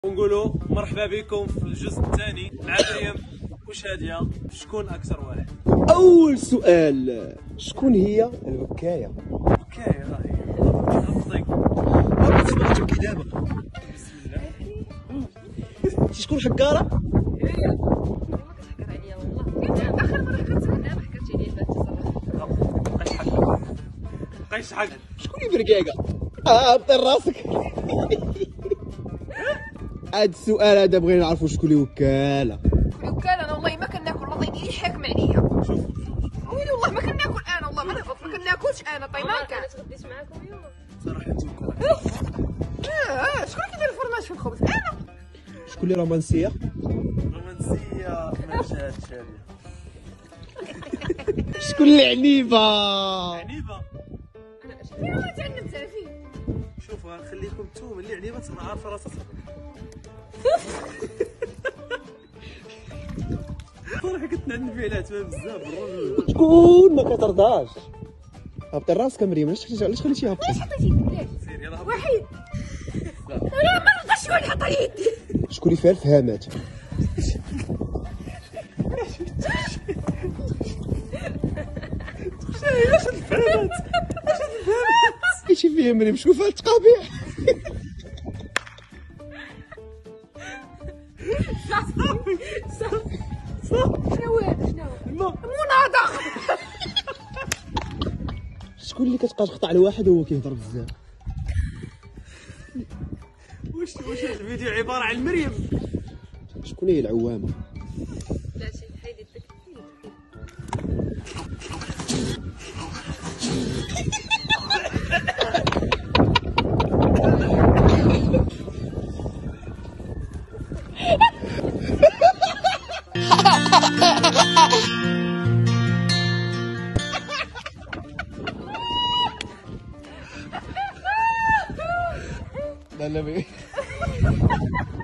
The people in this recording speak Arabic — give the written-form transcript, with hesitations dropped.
ونقولوا مرحبا بكم في الجزء الثاني مع مريم وشادية. شكون اكثر واحد؟ اول سؤال، شكون هي البكايه؟ بكايه هي ما تسمعش دابا. بسم الله. شكون حكاره؟ هي ما كتحكر عليا والله. اخر مره حكرت عليها ما حكرتش عليا فاتت الصراحه. بقيتش حق شكون البركاكه؟ طير راسك. هاد السؤال هذا بغينا نعرفوا شكون اللي وكاله. وكان انا والله ما كناكل، الله يدير حاكم عليا. ويلي والله ما كناكل انا، والله ما كناكلش انا. طيب ما كان تغديت معاكم اليوم صراحه انتم شكون كيدير الفرماج في الخبز؟ انا. شكون اللي رومانسيه؟ رومانسيه ما جاتش شادية. شكون اللي عنيفه؟ عنيفه. فين ما تعلمت انا فين؟ شوفوا نخليكم انتم اللي عنيفه تبقى عارفه راسها صراحه كنت نعنف عليها تما بزاف بالرجل. شكون ما كترضاش؟ هبطي راسك مريم، علاش خليتيها هبطي؟ علاش حطيتي يدك؟ علاش؟ سير يلاه وحيد. لا ما نرضاش شكون حط يدي. شكون اللي فيها الفهامات؟ علاش الفهمات؟ ايش فيها مريم؟ شكون فيها التقابيح؟ صافي شنو هذا؟ شنو مناضخ. شكون اللي كتقطع الواحد وهو كيهضر بزاف؟ واش الفيديو عباره عن مريم؟ شكون هي العوامه؟ لا شي حيد يدك. لا لا